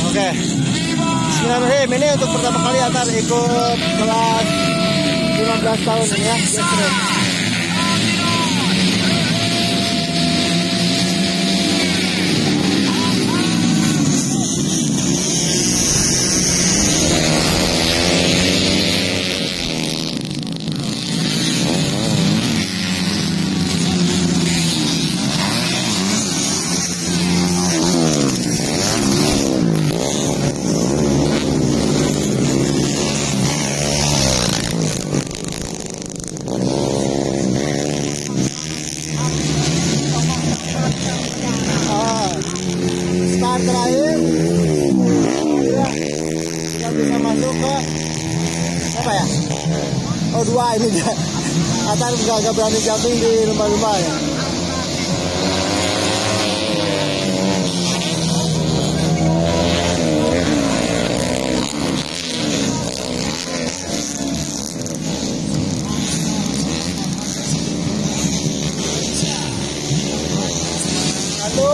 Oke. Bismillahirrahmanirrahim. Ini untuk pertama kali Atar ikut kelas 15 tahun ini ya. Yes, start terakhir ya, yang bisa masuk ke apa ya? Oh, 2 ini dia. Atar agak berani jumping di lumba-lumba ya. Satu.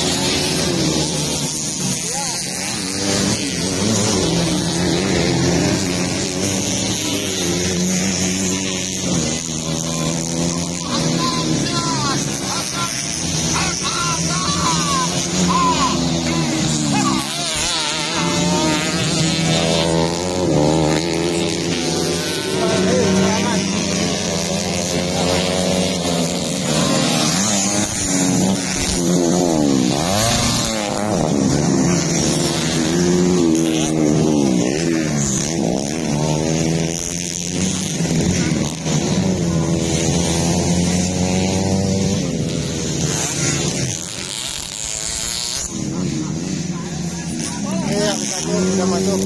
Sudah masuk.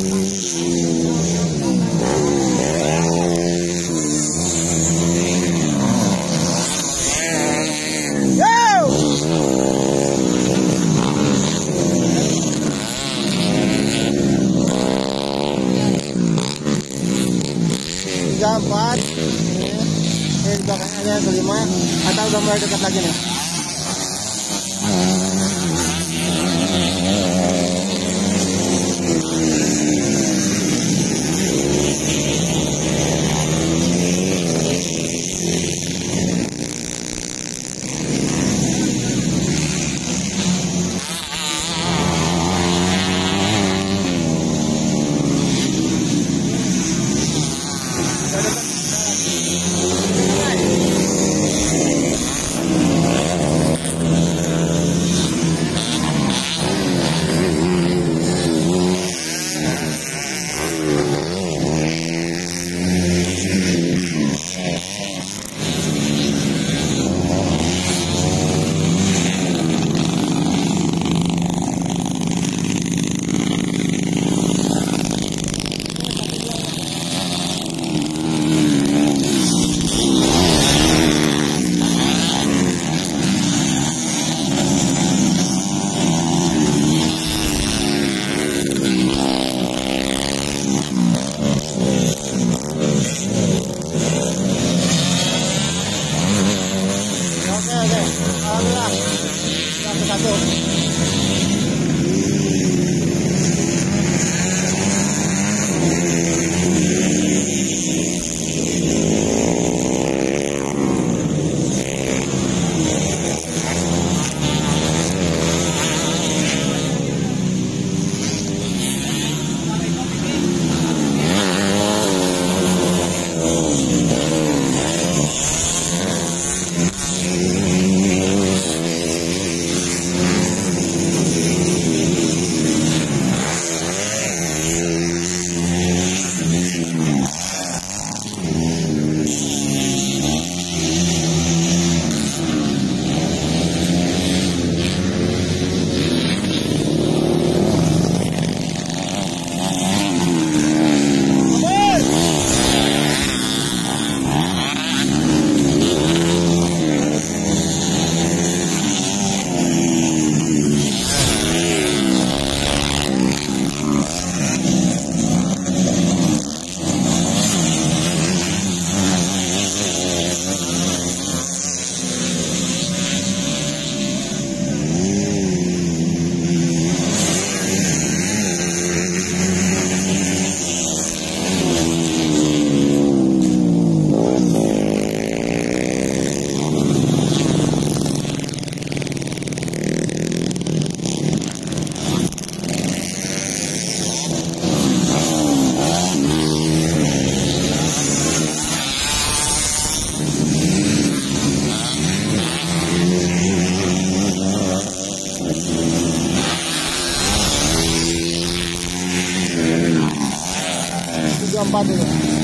Tiga, 4. Ini belakangnya kelima. Atau udah mulai dekat lagi nih. 4 itu.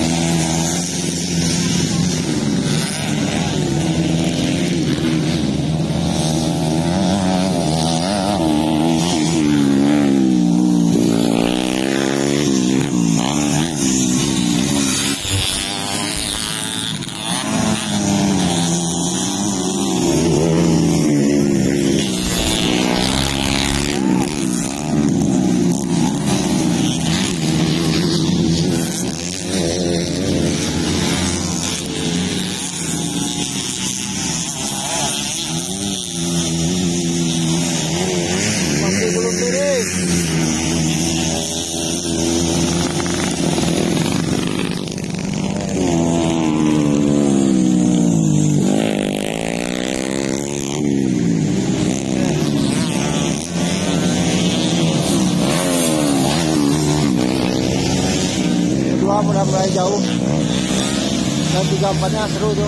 Mulai jauh dan 34-nya seru tuh.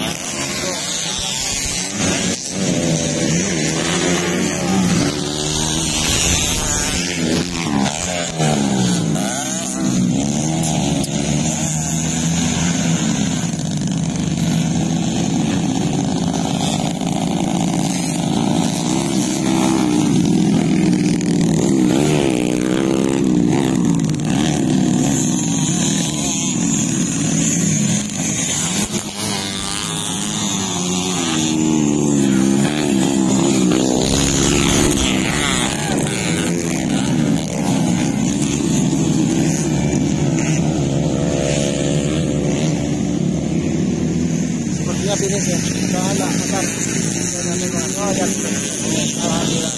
Finish ya, ada makan. Oh ya, alhamdulillah.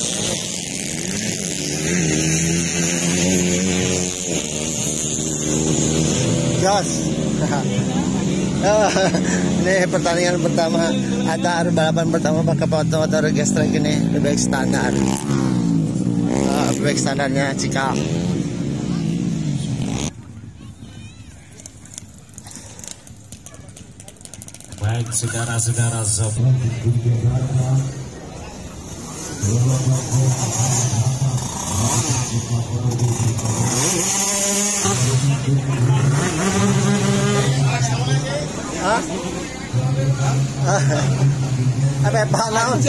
Gas. Ini pertandingan pertama atau balapan pertama pakai motor gas tank ini bebek standar. Bebek standarnya Cika. Baik, saudara-saudara semua. Hah? Apa pahlawan?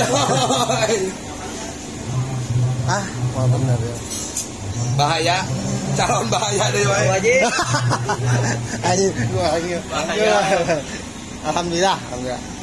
Ah, mau bener ya. Bahaya, calon bahaya deh, wajib. Bahaya. Alhamdulillah.